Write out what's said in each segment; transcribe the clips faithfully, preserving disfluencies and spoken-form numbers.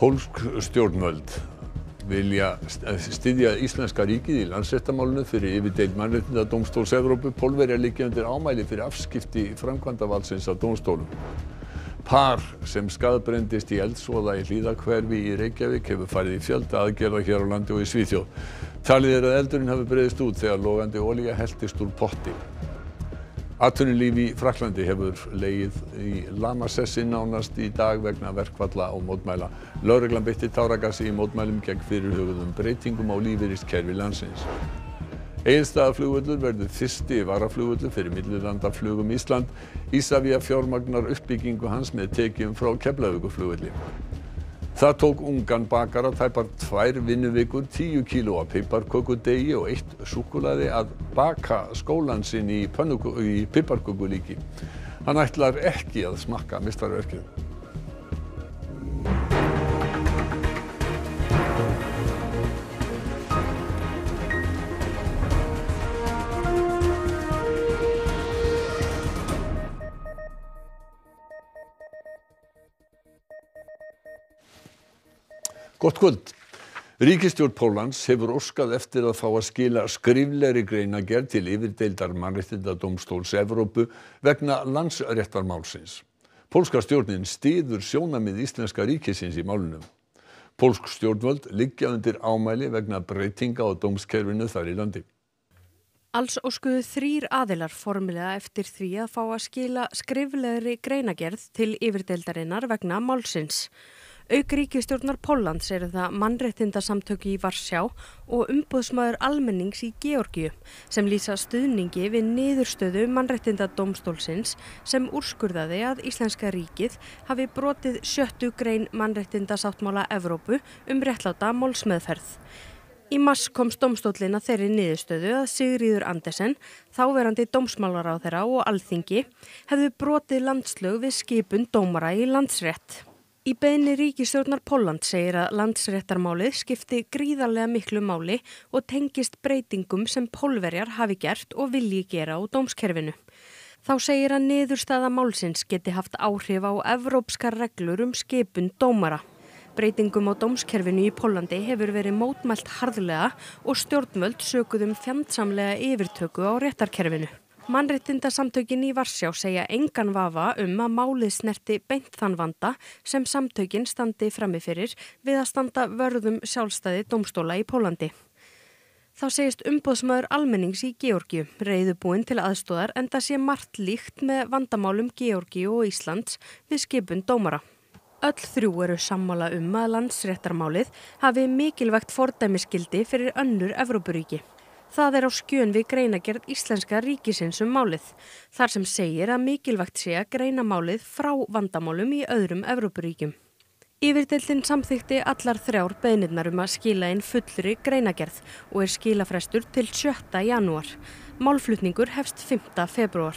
Pólsk stjórnvöld vilja styðja íslenska ríkið í Landsréttarmálinu fyrir yfirdeild Mannréttindadómstóls Evrópu. Pólverjar liggja undir ámæli fyrir afskipti framkvæmdavaldsins af dómstólum. Par sem skaðbrenndist í eldsvoða í Hlíðahverfi í Reykjavík hefur farið í fjölda aðgerða hér á landi og í Svíþjóð. Talið er að eldurinn hafi breiðst út þegar logandi olía helltist úr potti. Atvinnulíf í Frakklandi hefur legið í lamasessi nánast í dag vegna verkfalla og mótmæla. Lögreglan beitti táragasi í mótmælum gegn fyrirhuguðum breytingum á lífeyriskerfi landsins. Egilsstaðaflugvöllur verður fyrsti varaflugvöllur fyrir millilandaflug um Ísland. Isavia fjármagnar uppbyggingu hans með tekjum frá Keflavíkurflugvelli. Það tók ungan bakara tæpar tvær vinnuvikur, tíu kíló af piparkökudegi og eitt súkkulaði að baka skólann sinn í, í piparkökulíki. Hann ætlar ekki að smakka meistarverkið. Gott kvöld. Ríkisstjórn Póllands hefur óskað eftir að fá að skila skriflegri greinargerð til yfirdeildar Mannréttindadómstóls Evrópu vegna Landsréttarmálsins. Pólska stjórnin styður sjónarmið íslenska ríkisins í málinu. Pólsk stjórnvöld liggja undir ámæli vegna breytinga á dómskerfinu þar í landi. Alls óskuðu þrír aðilar formilega eftir því að fá að skila skriflegri greinargerð til yfirdeildarinnar vegna málsins. Auk ríkisstjórnar Póllands eru það mannréttindasamtök í Varsjá og umboðsmaður almennings í Georgíu sem lýsa stuðningi við niðurstöðu Mannréttindadómstólsins sem úrskurðaði að íslenska ríkið hafi brotið sjöttu grein Mannréttindasáttmála Evrópu um réttláta málsmeðferð. Í mars komst dómstóllinn að þeirri niðurstöðu að Sigríður Andersen, þáverandi dómsmálaráðherra og Alþingi, hefðu brotið landslög við skipun dómara í Landsrétt. Í beiðni ríkisstjórnar Póllands segir að Landsréttarmálið skipti gríðarlega miklu máli og tengist breytingum sem Pólverjar hafi gert og vilji gera á dómskerfinu. Þá segir að niðurstaða málsins geti haft áhrif á evrópskar reglur um skipun dómara. Breytingum á dómskerfinu í Póllandi hefur verið mótmælt harðlega og stjórnvöld sökuð um fjandsamlega yfirtöku á réttarkerfinu. Mannréttindasamtökin í Varsjá segja engan vafa um að málið snerti beint þann vanda sem samtökin standi frammi fyrir við að standa vörðum sjálfstæði dómstóla í Pólandi. Þá segist umboðsmaður almennings í Georgíu reiðubúinn til aðstoðar enda sé margt líkt með vandamálum Georgíu og Íslands við skipun dómara. Öll þrjú eru sammála um að Landsréttarmálið hafi mikilvægt fordæmisgildi fyrir önnur Evrópuríki. Það er á skjön við greinagerð íslenska ríkisins um málið, þar sem segir að mikilvægt sé að greina málið frá vandamálum í öðrum Evrópuríkjum. Yfirdeildin samþykkti allar þrjár beiðnirnar um að skila inn fullri greinagerð og er skilafrestur til sjötta janúar. Málflutningur hefst fimmta febrúar.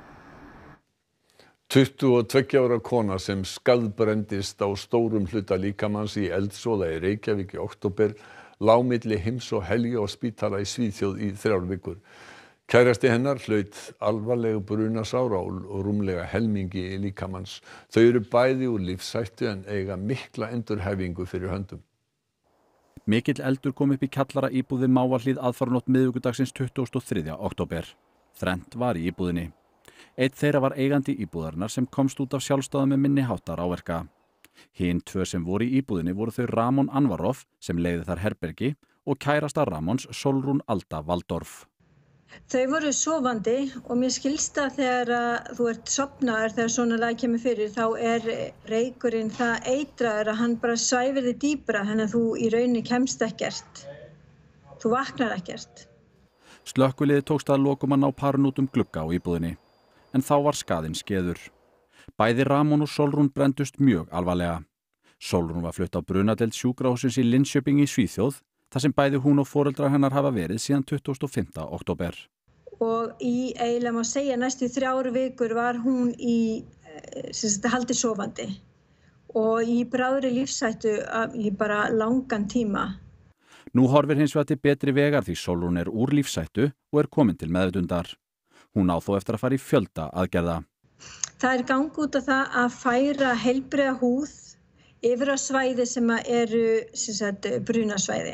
tuttugu og tveggja ára kona sem skaðbrenndist á stórum hluta líkamans í eldsvoða í Reykjavík í október lá milli heims og helju á spítala í Svíþjóð í þrjár vikur. Kærasti hennar hlaut alvarlegu brunasár á rúmlega helmingi líkamans. Þau eru bæði úr lífshættu en eiga mikla endurhæfingu fyrir höndum. Mikill eldur kom upp í kjallara íbúð við Mávahlíð aðfaranótt miðvikudagsins tuttugasta og þriðja október. Þrennt var í íbúðinni. Einn þeirra var eigandi íbúðarinnar sem komst út af sjálfsdáðum með minni háttar áverka. Hin tvö sem voru í íbúðinni voru þau Ramón Anvarov sem leigði þar herbergi og kærasta Ramóns Solrún Alda Valdorf. Þau voru sofandi og mér skilst að þegar að þú ert sofnaður þegar svona lag kemur fyrir þá er reykurinn það eitraður að hann bara svæfir þig dýpra þannig að þú í rauninni kemst ekkert. Þú vaknar ekkert. Slökkviliði tókst að lokum að ná parinu út um glugga á íbúðinni en þá var skaðinn skeður. Bæði Ramón og Solrún brenndust mjög alvarlega. Solrún var flutt á brunadeild sjúkrahússins í Linköping í Svíþjóð, þar sem bæði hún og foreldrar hennar hafa verið síðan tuttugasta og fimmta október. Og í eiginlega má segja næstu þrjár vikur var hún í sem sagt haldi sofandi og í bráðri lífshættu í bara langan tíma. Nú horfir hins vegar til betri vegar því Solrún er úr lífshættu og er komin til meðvitundar. Hún á þó eftir að fara í fjölda aðgerða. Það er gang út af það að færa heilbrigða húð yfir á svæði sem eru sem sagt, brunasvæði.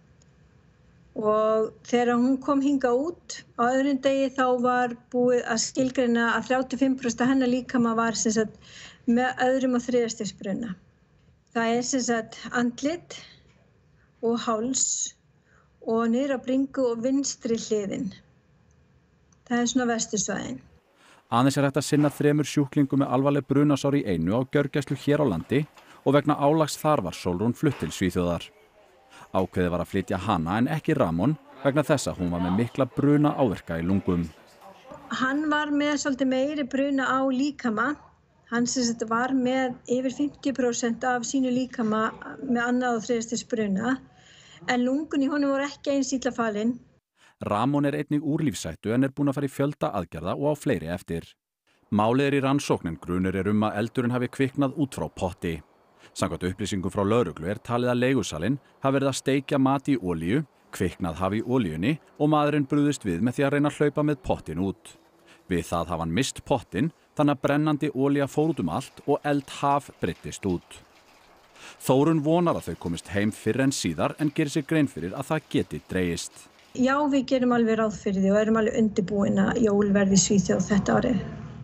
Og þegar hún kom hingað út á öðrum degi þá var búið að skilgreina að þrjátíu og fimm prósent af hennar líkama var sem sagt, með öðrum og þriðja stigs bruna. Það er sem sagt andlit og háls og niður á bringu og vinstri hliðin. Það er svona vestursvæðin. Aðeins er hægt að sinna þremur sjúklingum með alvarleg brunasár í einu á gjörgæslu hér á landi og vegna álags þar var Sólrún flutt til Svíþjóðar. Ákveðið var að flytja hana en ekki Ramón vegna þess að hún var með mikla bruna áverka í lungum. Hann var með svolítið meiri bruna á líkama. Hann sem sagt var með yfir fimmtíu prósent af sínu líkama með annað og þriðja stigs bruna en lungun í honum voru ekki eins illa falin. Ramón er einnig úr lífshættu en er búinn að fara í fjölda aðgerða og á fleiri eftir. Málið er í rannsókn en grunur er um að eldurinn hafi kviknað út frá potti. Samkvæmt upplýsingum frá lögreglu er talið að leigusalinn hafi verið að steikja mat í olíu, kviknað hafi í olíunni og maðurinn brugðist við með því að reyna að hlaupa með pottin út. Við það hafa hann mist pottin þannig að brennandi olía fór út um allt og eldhaf breiddist út. Þórunn vonar að þau komist heim fyrr en síðar en gerir sér grein fyrir að það geti dregist. Já, við gerum alveg ráð fyrir því og erum alveg undirbúin að jól verði í Svíþjóð þetta árið.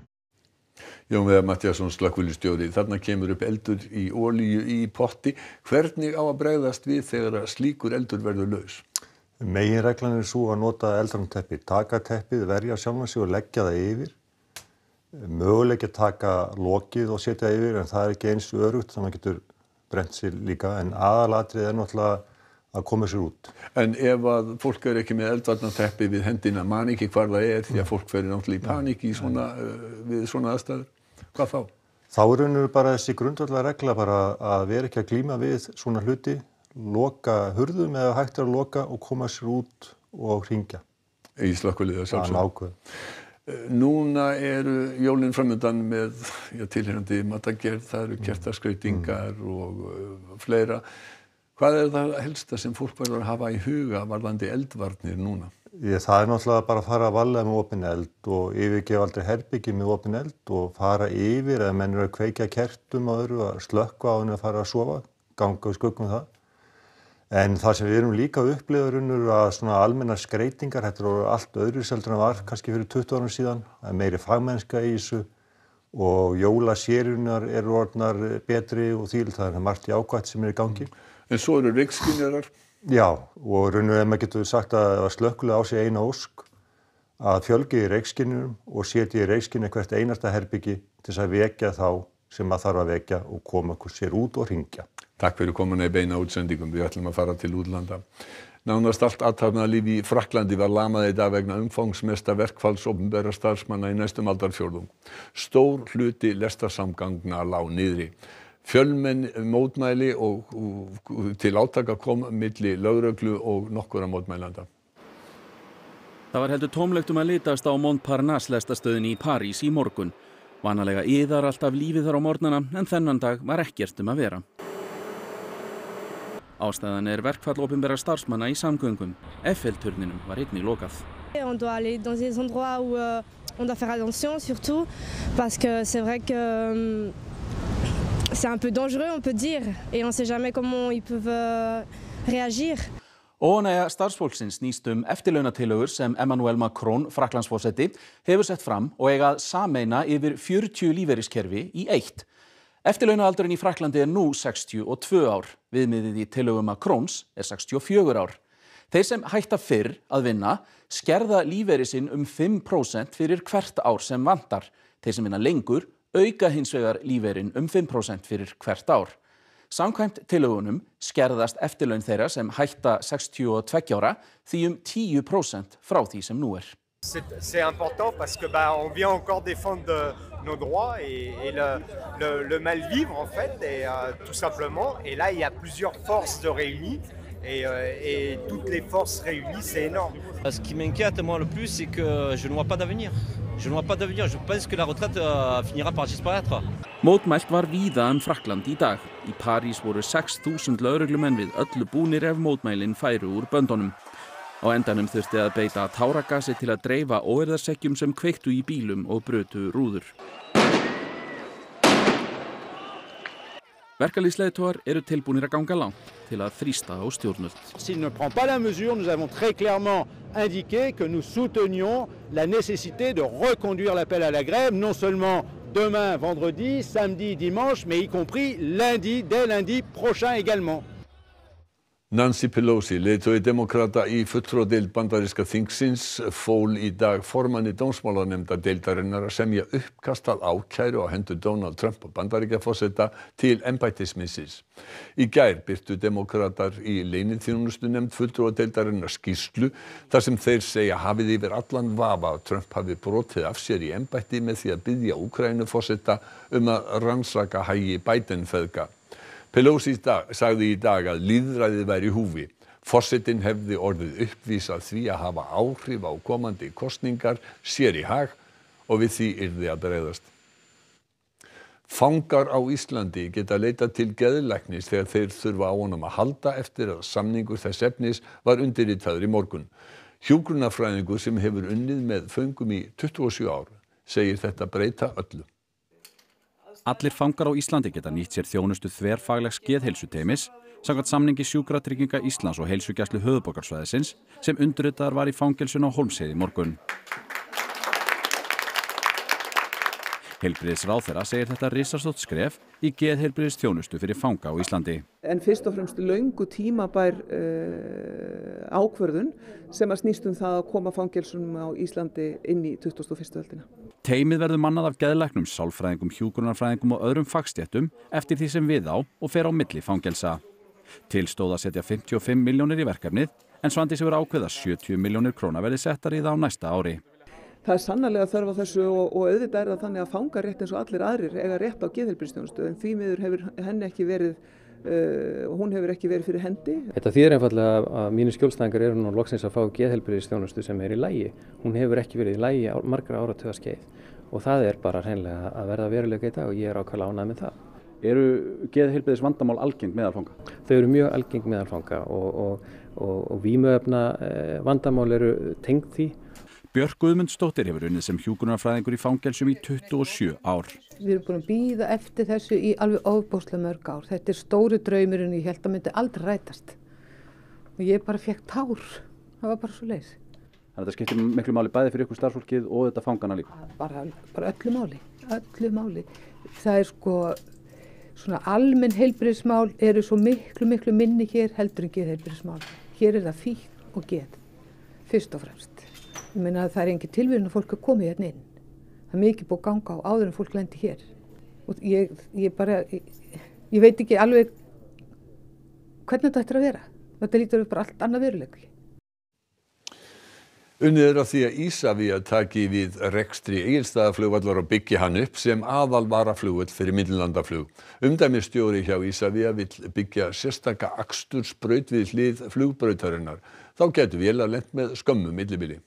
Jón Viðar Matthíasson, slökkviliðsstjóri. Þarna kemur upp eldur í olíu í potti. Hvernig á að bregðast við þegar slíkur eldur verður laus? Meginreglan er svo að nota eldvarnarteppi, taka teppið, verja sjálfan sig og leggja það yfir. Möguleiki að taka lokið og setja yfir en það er ekki eins örugt þannig að getur brennt sér líka en aðalatrið er náttúrulega að koma sér út. En ef að fólk er ekki með eldvarnarteppi við hendina, man ekki hvar það er því að fólk fer náttúrulega í paník í svona, uh, við svona aðstæður, hvað þá? Þá er rauninu bara þessi grundvallar regla bara að vera ekki að glíma við svona hluti, loka hurðum eða hægt er að loka og koma sér út og hringja. Í slökkviliðið sjálfsögðu. Já, nákvæmlega. Núna eru jólin framundan með já, tilheyrandi matargerð, það eru kertaskrautingar mm. og uh, fleira. Hvað er það helsta sem fólk verður að hafa í huga varðandi eldvarnir núna? Ég, það er náttúrulega bara að fara að varlega með opin eld og yfirgefa aldrei herbyggi með opin eld og fara yfir eða menn eru að kveikja kertum og öðru að slökkva á henni að fara að sofa, ganga og skuggum það. En það sem við erum líka að upplifa er að svona almennar skreytingar, þetta eru allt öðru seldur en var kannski fyrir tuttugu árum síðan, það er meiri fagmennska í þessu og jólasérunar eru orðnar betri og því það er margt jákvætt sem er í gangi. En svo eru reykskynjarar? Já, og rauninu ef maður getur sagt að slökkviliðið á sig eina ósk að fjölgi í reykskynjurum og setja í reykskynju hvert einasta herbyggi til þess að vekja þá sem maður þarf að vekja og koma sér út og hringja. Takk fyrir komuna í beina útsendingum. Við ætlum að fara til útlanda. Nánast allt athafnalíf í Frakklandi var lamað í dag vegna umfangsmesta verkfalls opinberra starfsmanna í næstum aldarfjórðung. Stór hluti lestarsamgangna lá niðri. Fjölmenn mótmæli og, og til átaka kom milli lögreglu og nokkurra mótmælanda. Það var heldur tómlegt um að litast á Montparnasse lestastöðinni í París í morgun. Vanalega iðar alltaf lífið þar á morgnana en þennan dag var ekkert um að vera. Ástæðan er verkfall opinberra starfsmanna í samgöngum. Eiffel-turninum var einnig lokað. On doit aller dans des endroits où euh, on doit faire attention surtout parce que c'est vrai que euh, c'est un peu dangereux on peut dire et on sait jamais comment ils peuvent euh, réagir. Óánægja starfsfólksins snýst um eftirlaunatillögur sem Emmanuel Macron, Frakklandsforseti, hefur sett fram og eiga að sameina yfir fjörutíu lífeyriskerfi í eitt. Eftirlaunaaldurinn í Frakklandi er nú sextíu og tvö ár. Viðmiðið í tillögum Macrons er sextíu og fjögur ár. Þeir sem hætta fyrr að vinna skerða lífeyri sinn um fimm prósent fyrir hvert ár sem vantar. Þeir sem vinna lengur auka hins vegar lífeyrin um fimm prósent fyrir hvert ár. Samkvæmt tillögunum skerðast eftirlaun þeirra sem hætta sextíu og tveggja ára því um tíu prósent frá því sem nú er. C'est important parce que bah, on vient encore défendre de, nos droits et, et le, le, le mal-vivre en fait, et, euh, tout simplement. Et là, il y a plusieurs forces de réunies et, euh, et toutes les forces réunies, c'est énorme. Ce qui m'inquiète moi le plus, c'est que je ne vois pas d'avenir. Je ne vois pas d'avenir. Je pense que la retraite euh, finira par disparaître. Mótmælt var víða um Frakkland í dag. Í París voru sex þúsund lögreglumenn við öllu búnir ef mótmælin færu úr böndunum. Á endanum þurfti að beita táragasi til að dreifa óeirðarsekkjum sem kveiktu í bílum og brutu rúður. Verkalýðsleiðtogar eru tilbúnir að ganga langt til að þrýsta á stjórnvöld. S'il ne prend pas la mesure, nous avons très clairement indiqué que nous soutenions la nécessité de reconduire l'appel à la grève, non seulement demain, vendredi, samedi, dimanche, mais y compris lundi, dès lundi prochain également. Nancy Pelosi, leiðtogi demókrata í fulltrúadeild bandaríska þingsins, fól í dag formanni dómsmálanefndar deildarinnar að semja uppkast að ákæru á hendur Donald Trump og Bandaríkjaforseta til embættismissis. Í gær birtu demókratar í leyniþjónustunefnd fulltrúadeildarinnar skýrslu þar sem þeir segja hafið yfir allan vafa að Trump hafi brotið af sér í embætti með því að biðja Úkraínuforseta um að rannsaka hagi Biden-feðga. Pelosi dag, sagði í dag að lýðræðið væri í húfi. Forsetinn hefði orðið uppvís að því að hafa áhrif á komandi kosningar sér í hag og við því yrði að bregðast. Fangar á Íslandi geta leitað til geðlæknis þegar þeir þurfa á honum að halda eftir að samningur þess efnis var undirritaður í morgun. Hjúkrunarfræðingur sem hefur unnið með föngum í tuttugu og sjö ár segir þetta breyta öllu. Allir fangar á Íslandi geta nýtt sér þjónustu þverfaglegs geðheilsuteymis samkvæmt samningi Sjúkratrygginga Íslands og Heilsugæslu höfuðborgarsvæðisins sem undirritaður var í fangelsinu á Hólmsheiði í morgun. Heilbrigðisráðherra segir þetta risastórt skref í geðheilbrigðisþjónustu fyrir fanga á Íslandi. En fyrst og fremst löngu tímabær uh, ákvörðun sem að snýst um það að koma fangelsunum á Íslandi inn í tuttugustu og fyrstu öldina. Teymið verður mannað af geðlæknum, sálfræðingum, hjúkrunarfræðingum og öðrum fagstéttum eftir því sem við á og fer á milli fangelsa. Til stóð að setja fimmtíu og fimm milljónir í verkefnið en Svandís hefur ákveðið að sjötíu milljónir króna verði settar í það á næsta ári. Það er sannarlega þörf á þessu og, og auðvitað er það þannig að fangar rétt eins og allir aðrir eiga rétt á geðheilbrigðisþjónustu en því miður hefur henni ekki verið, uh, hún hefur ekki verið fyrir hendi. Þetta þýðir einfaldlega að mínu skjólstæðingar eru nú loksins að fá geðheilbrigðisþjónustu sem er í lagi. Hún hefur ekki verið í lagi á margra áratuga skeið og það er bara hreinlega að verða veruleika í dag og ég er ákaflega ánægð með það. Eru geðheilbrigðis vandamál algeng meðal fanga? Þau eru mjög algeng meðal fanga og, og, og, og vímuefna vandamál eru tengd því. Björk Guðmundsdóttir hefur unnið sem hjúkrunarfræðingur í fangelsum í tuttugu og sjö ár. Við erum búin að bíða eftir þessu í alveg ofboðslega mörg ár. Þetta er stóri draumurinn og ég held að myndi aldrei rætast. Og ég bara fekk tár. Það var bara svo leið. Þannig að þetta skiptir miklu máli bæði fyrir ykkur starfsfólkið og þetta fangana líka? Bara, bara öllu máli. Öllu máli. Það er sko, svona almenn heilbrigðismál eru svo miklu, miklu minni hér heldur en geðheilbrigðismál. Hér er það fíkn og geð, fyrst og fremst. Ég meina að það er engin tilvíðun að fólk er komið hérna inn. Það er mikið búið að ganga á áður en fólk lendi hér. Og ég, ég bara, ég, ég veit ekki alveg hvernig þetta ættir að vera. Þetta lítur bara allt annað veruleika. Unnið er að því að Isavia taki við rekstri Egilsstaðaflugvallar og byggi hann upp sem aðal varaflugvöll fyrir millilandaflug. Umdæmisstjóri hjá Isavia vill byggja sérstaka akstursbraut við hlið flugbrautarinnar. Þá gætu vélar lent með skömmu millibili.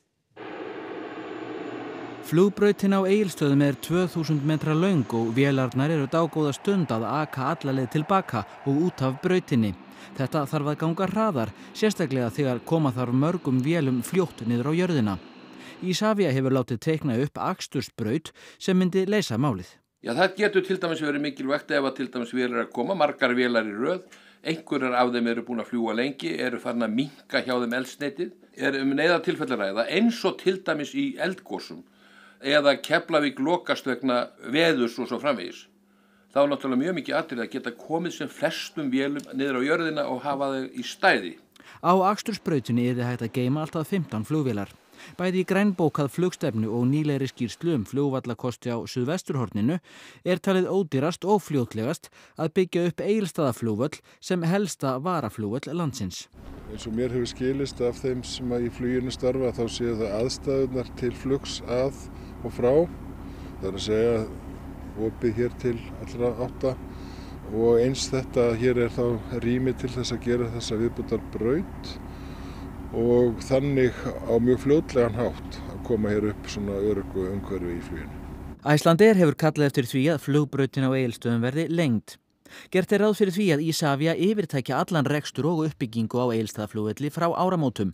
Flugbrautin á Egilsstöðum er tvö þúsund metra löng og vélarnar eru dágóða stund að aka alla leið tilbaka og út af brautinni. Þetta þarf að ganga hraðar, sérstaklega þegar koma þarf mörgum vélum fljótt niður á jörðina. Isavia hefur látið teikna upp akstursbraut sem myndi leysa málið. Já, það getur til dæmis verið mikilvægt ef að til dæmis vélar er að koma, margar vélar í röð, einhverjar af þeim eru búin að fljúga lengi, eru farin að minnka hjá þeim eldsneytið, er um neyðartilfelli að ræða eins og til dæmis í eldgosum eða Keflavík lokast vegna veðurs og svo framvegis. Þá er náttúrulega mjög mikið atriði að geta komið sem flestum vélum niður á jörðina og hafa þau í stæði. Á akstursbrautinni yrði hægt að geyma alltaf fimmtán flugvélar. Bæði í grænbókað flugstefnu og nýlegri skýrslu um flugvallakosti á suðvesturhorninu er talið ódýrast og fljótlegast að byggja upp Egilsstaðaflugvöll sem helsta varaflugvöll landsins. Eins og mér hefur skilist af þeim sem í fluginu starfa þá séu það aðstæðurnar til flugs að og frá. Það er að segja opið hér til allra átta og eins þetta hér er þá rými til þess að gera þessa viðbútar braut og þannig á mjög fljótlegan hátt að koma hér upp svona öruggu umhverfi í fluginu. Icelandair hefur kallað eftir því að flugbrautin á Egilsstöðum verði lengd. Gert er ráð fyrir því að Isavia yfirtækja allan rekstur og uppbyggingu á Egilsstaðaflugvelli frá áramótum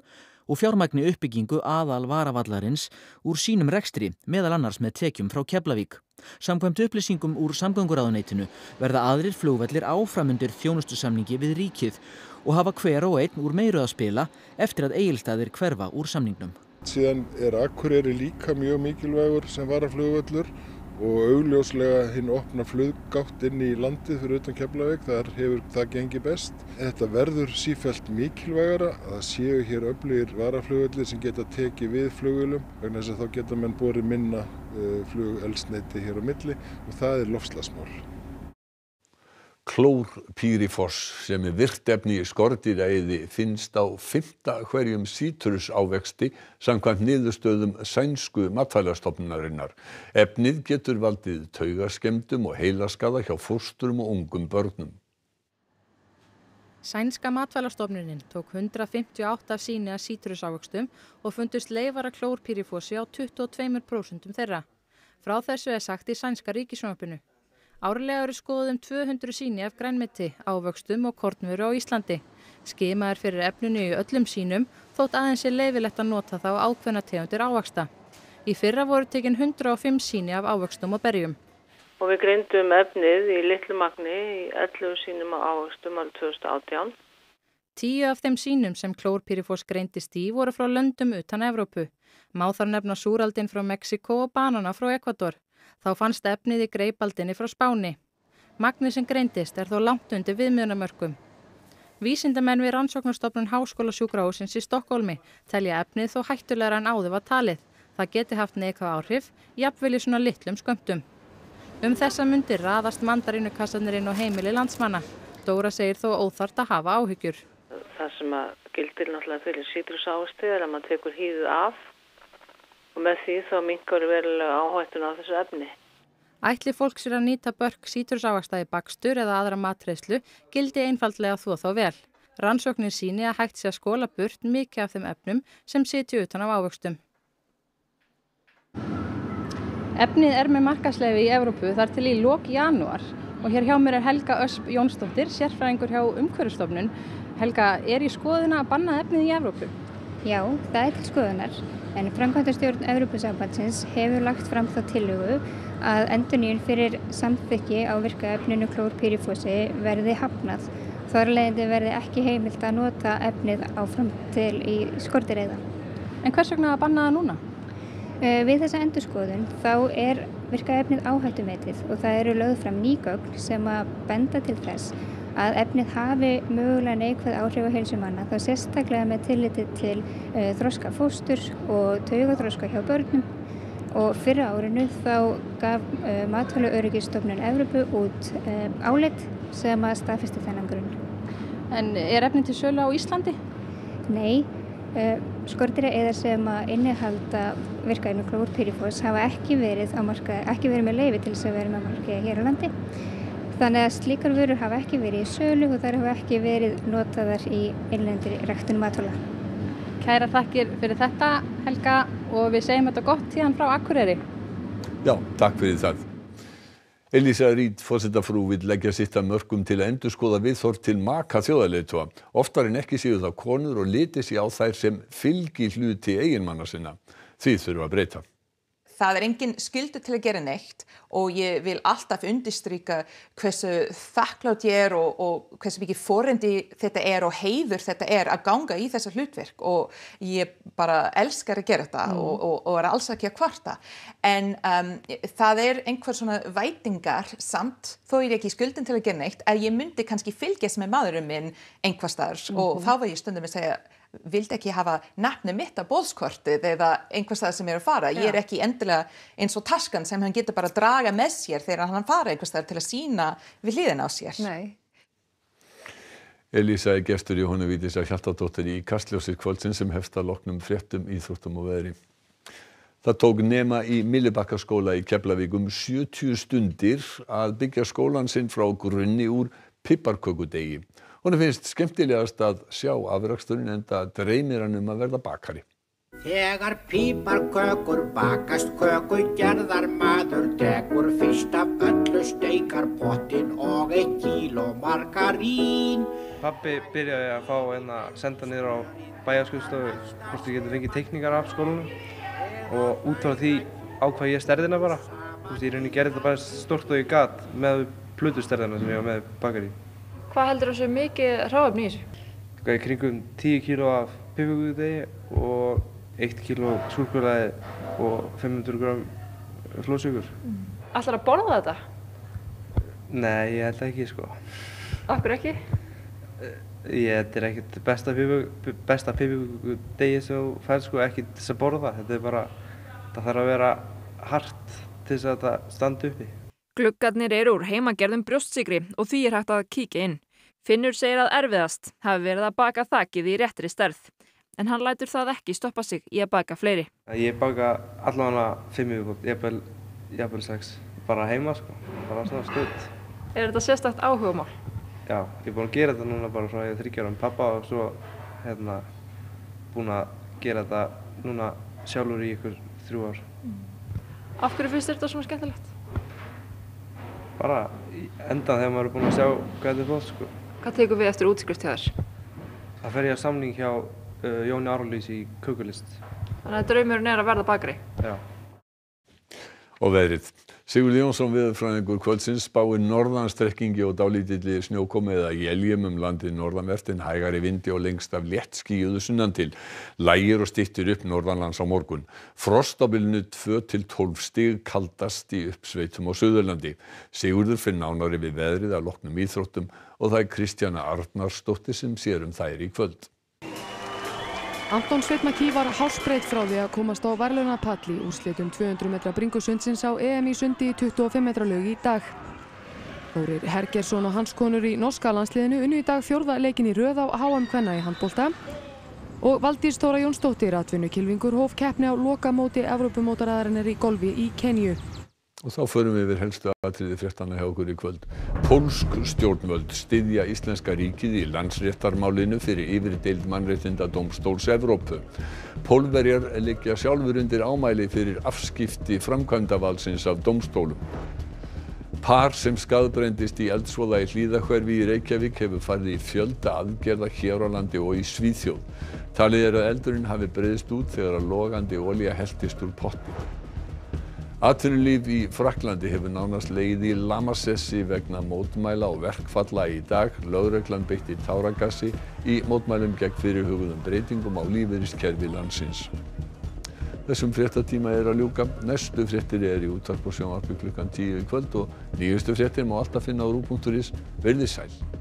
og fjármagni uppbyggingu aðal varavallarins úr sínum rekstri, meðal annars með tekjum frá Keflavík. Samkvæmt upplýsingum úr samgönguráðuneytinu verða aðrir flugvellir áfram undir þjónustusamningi við ríkið og hafa hver og einn úr meiru að spila eftir að Egilsstaðir hverfa úr samningnum. Síðan er Akureyri líka mjög mikilvægur sem varaflugvöllur og augljóslega hinn opna fluggátt inn í landið fyrir utan Keflavík, þar hefur það gengið best. Þetta verður sífellt mikilvægara að það séu hér öflugir varaflugvellir sem geta tekið við flugvélum, vegna þess að þá geta menn borið minna uh, flugeldsneyti hér á milli og það er loftslagsmál. Klórpýrifoss sem er virkt efni í skordýraeyði finnst á fimmta hverjum sítrusávexti samkvæmt niðurstöðum sænsku matvælastofnunarinnar. Efnið getur valdið taugaskemmdum og heilaskaða hjá fóstrum og ungum börnum. Sænska matvælastofnunin tók hundrað fimmtíu og átta sýni af sítrusávöxtum og fundust leifar af klórpýrifossi á tuttugu og tvö prósent þeirra. Frá þessu er sagt í sænska ríkissjónvarpinu. Árlega eru skoðuð um tvö hundruð sýni af grænmeti, ávöxtum og kornvöru á Íslandi. Skimað er fyrir efninu í öllum sýnum, þótt aðeins er leyfilegt að nota þá ákveðna tegundir ávaxta. Í fyrra voru tekin hundrað og fimm sýni af ávöxtum og berjum. Og við greindum efnið í litlu magni í ellefu sýnum af ávöxtum árið tvö þúsund og átján. Tíu af þeim sýnum sem klórpýrifoss greindist í voru frá löndum utan Evrópu. Má þar nefna súraldin frá Mexíkó og banana frá Ekvador. Þá fannst efnið í greipaldinni frá Spáni. Magnið sem greindist er þó langt undir viðmiðunarmörkum. Vísindamenn við rannsóknarstofnun Háskólasjúkrahússins í Stokkhólmi telja efnið þó hættulegra en áður var talið. Það geti haft neikvæð áhrif, jafnvel í svona litlum skömmtum. Um þessa mundir raðast mandarínukastarnir inn á heimili landsmanna. Dóra segir þó óþarft að hafa áhyggjur. Það sem að gildir náttúrulega fyrir sítrusávexti er að maður tekur hýðið af. Og með því þá minnkar verulega áhættuna á þessu efni. Ætli fólk sér að nýta börk sítrusávexta í bakstur eða aðra matreiðslu gildi einfaldlega þvo þá vel. Rannsóknir sýni að hægt sé að skóla burt mikið af þeim efnum sem sitja utan af ávöxtum. Efnið er með markaðsleyfi í Evrópu þar til í lok janúar og hér hjá mér er Helga Ösp Jónsdóttir, sérfræðingur hjá Umhverfisstofnun. Helga, er í skoðuna að banna efnið í Evrópu? Já, það er til skoðunar, en framkvæmdastjórn Evrópusambandsins hefur lagt fram þá tillögu að endurnýjun fyrir samþykki á virka efninu klórpýrifossi verði hafnað. Þar af leiðandi verði ekki heimilt að nota efnið áfram til í skordýraeyða. En hvers vegna að banna það núna? Við þessa endurskoðun þá er virka efnið áhættumetið og það eru lögð fram ný gögn sem að benda til þess að efnið hafi mögulega neikvæð áhrif á heilsu manna, þá sérstaklega með tilliti til uh, þroska fósturs og taugaþroska hjá börnum. Og fyrra árinu þá gaf uh, Matvælaöryggistofnun Evrópu út uh, álit sem að staðfesti þennan grunn. En er efnið til sölu á Íslandi? Nei, uh, skordýraeyðar sem að innihalda virka efni klórpýrifoss hafa ekki verið á markaði, ekki verið með leyfi til þess að vera með markaði hér á landi. Þannig að slíkar vörur hafa ekki verið í sölu og þær hafa ekki verið notaðar í innlendri ræktun matvæla. Kærar þakkir fyrir þetta, Helga, og við segjum þetta gott hérna frá Akureyri. Já, takk fyrir það. Elísa Reid forsetafrú vill leggja sitt af mörkum til að endurskoða viðhorf til maka þjóðarleiðtoga. Oftar en ekki séu það konur og liti sig á þær sem fylgihluti eiginmanna sinna. Því þurfa að breyta. Það er engin skyldu til að gera neitt og ég vil alltaf undirstrika hversu þakklátt ég er og, og hversu mikið forréttindi þetta er og heiður þetta er að ganga í þessa hlutverk og ég bara elskar að gera þetta mm. og, og, og er alls ekki að kvarta. En um, það er einhver svona vætingar samt, þó er ég ekki skuldin til að gera neitt, að ég myndi kannski fylgjast með maðurinn minn einhvers staðar mm-hmm. og þá var ég stundum að segja vildi ekki hafa nafni mitt á boðskortið eða einhvers staðar sem ég er að fara. Ég er ekki endilega eins og taskan sem hann getur bara að draga með sér þegar hann fara einhvers staðar til að sína við hliðina á sér. Nei. Elísa er gestur í Jóhönnu Vigdísar Hjaltadóttur í Kastljósi kvöldsins sem hefst að loknum fréttum, íþróttum og veðri. Það tók nema í Myllubakkaskóla í Keflavík um sjötíu stundir að byggja skólann sinn frá grunni úr piparkökudegi. Honum finnst skemmtilegast að sjá afraksturinn enda dreymir hann um að verða bakari. Þegar piparkökur bakast kökugerðar maður tekur fyrst af öllu steikar pottinn og eitt kíló margarín. Pabbi byrjaði að fá hérna senda niður á bæjarskrifstofu hvort ég geti fengið teikningar af skólanum og út frá því ákvað ég stærðina bara. Þú veist, ég rauninni gerði þetta bara stórt og ég gat með plötustærðina sem ég var með bakarí. Hvað heldur þú svo mikið hráefni í þessu? Í kringum tíu kíló af piparkökudegi og eitt kíló súkkulaði og fimm hundruð grömm flórsykur. Mm. Ætlarðu að borða þetta? Nei, ég held ekki sko. Af hverju ekki? Ég, þetta er ekkert besta piparköku, besta piparkökudegi sem þú færð sko, ekki til þess að borða. Þetta er bara, það þarf að vera hart til þess að þetta standi uppi. Gluggarnir eru úr heimagerðum brjóstsykri og því er hægt að kíkja inn. Finnur segir að erfiðast hafi verið að baka þakið í réttri stærð. En hann lætur það ekki stoppa sig í að baka fleiri. Ég baka allavega fimm viðbót, jafnvel, jafnvel sex. Bara heima sko, bara svona stutt. Er þetta sérstakt áhugamál? Já, ég er búinn að gera þetta núna bara frá ég er þriggja ára með pappa og svo hérna búinn að gera þetta núna sjálfur í ykkur þrjú ár. Mm. Af hverju finnst þér þetta svona skemmtilegt? Bara í endan þegar maður er búinn að sjá hvað þetta er flott sko. Hvað tekur við eftir útskrift hjá þér? Það fer ég að samning hjá uh, Jóni Árlís í kökulist. Þannig að draumurinn er að verða bakari? Já. Og veðrið. Sigurður Jónsson veðurfræðingur kvöldsins spáir norðanstrekkingi og dálítilli snjókomu eða éljum um landið norðanvert en hægari vindi og lengst af léttskýjuðu sunnan til. Lægir og styttir upp norðanlands á morgun. Frost á bilinu tvö til tólf stig kaldast í uppsveitum á Suðurlandi. Sigurður finn nánari við veðrið að loknum íþróttum og það er Kristjana Arnarsdóttir sem sér um þær í kvöld. Anton Sveinn McKee var hársbreidd frá því að komast á verðlaunapall í úrslitum tvö hundruð metra bringusundsins á E M í sundi í tuttugu og fimm metra laug í dag. Þórir Hergersson og hans konur í norska landsliðinu unnu í dag fjórða leikinn í röð á H M kvenna í handbolta og Valdís Þóra Jónsdóttir atvinnukylfingur hóf keppni á lokamóti Evrópumótaraðarinnar í golfi í Keníu. Og þá förum við yfir helstu atriði fréttanna hjá okkur í kvöld. Pólsk stjórnvöld styðja íslenska ríkið í landsréttarmálinu fyrir yfirdeild mannréttindadómstóls Evrópu. Pólverjar liggja sjálfur undir ámæli fyrir afskipti framkvæmdavaldsins af dómstólum. Par sem skaðbrenndist í eldsvoða í Hlíðahverfi í Reykjavík hefur farið í fjölda aðgerða hér á landi og í Svíþjóð. Talið er að eldurinn hafi breiðst út þegar að logandi olía helltist úr potti. Atvinnulíf í Frakklandi hefur nánast legið í lamasessi vegna mótmæla og verkfalla í dag. Lögreglan beitti táragassi í mótmælum gegn fyrirhuguðum breytingum á lífeyriskerfi landsins. Þessum fréttatíma er að ljúka. Næstu fréttir er í útvarpi og sjónvarpi klukkan tíu í kvöld og nýjustu fréttir má alltaf finna á ruv punktur is. Verið sæl.